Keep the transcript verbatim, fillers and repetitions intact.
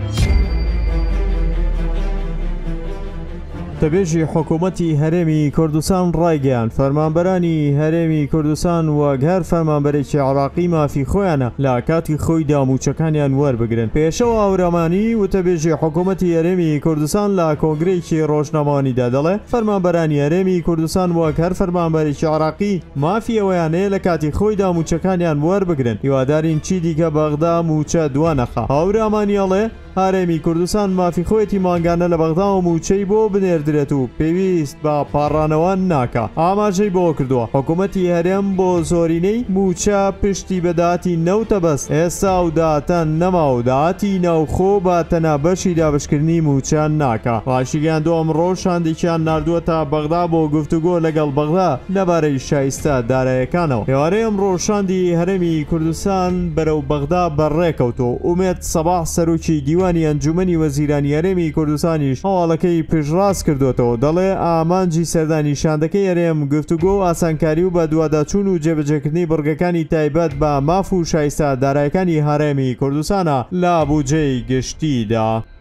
تبێژی حکوومەتی هەرێمی کوردستان ڕایگەیان فەرمانبەرانی هەرێمی کوردستان وەک هەر فەرمانبەرێکی عێراقی مافی خۆیانە لە کاتی خۆی داموچەکانیان وەربگرن. پێشەوە ئەوڕەمانی وتەبێژی حکوومەتی هەرێمی کوردستان لە کۆنگرەیەکی ڕۆژنامەوانیدا دەڵێ فەرمانبەرانی هەرێمی کوردستان وەک هەر فەرمانبەرێکی عێراقی مافی ئەوەیانەیە لە کاتی خۆی داموچەکانیان وەربگرن. هیوادارین چی دیکە بەغدا موچە دوانەخا. هاوڕەمانیەڵێ هەرێمی کوردستان مافی خۆیەتی ماگانە لە بەغدا و موچەی بۆ بنێردرێت و پێویست بە پاڕانەوە ناکە. ئاماژەی بۆ کردووە حکوومەتی هەرێم بۆ زۆرینەی موچە پشتی بەداتی نەوتە بەست. ئێستا و داتەن نەما و داهاتی ناوخۆ بە تەنە بەشی دابشکردنی موچە ناکە. ڕاشیگەیان دۆ ئەمڕۆ شاندێکیان ناردووەتە بەغدا بۆ گفتوگۆ لەگەڵ بەغدا لەبارەی شایستە داراییەکانەوە. ئێوارەی ئەمڕۆ شاندی هەرێمی کوردستان بەرەو بەغدا بەڕێکەوتۆ. ئومێد سەباح سەرۆکی دیوانی ئەنجومەنی وەزیرانی هەرێمی کوردستانیش هەواڵەکەی پشتڕاست کردوێتەوە. دەڵێ ئامانجی سەردانی شاندەکەی هەرێم گفتوگۆ ئاسانکاری و بە دوواداچوون و جێبەجێکردنی بڕگەکانی تایبەت بە ماف و شایستە داراییەکانی هەرێمی کوردستانە لە بودجەی گشتیدا.